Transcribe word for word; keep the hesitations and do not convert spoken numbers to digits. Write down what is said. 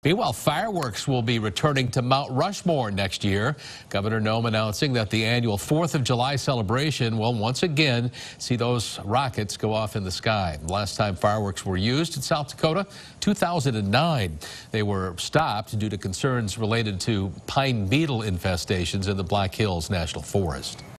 Meanwhile, fireworks will be returning to Mount Rushmore next year. Governor Noem announcing that the annual fourth of July celebration will once again see those rockets go off in the sky. Last time fireworks were used in South Dakota, two thousand nine. They were stopped due to concerns related to pine beetle infestations in the Black Hills National Forest.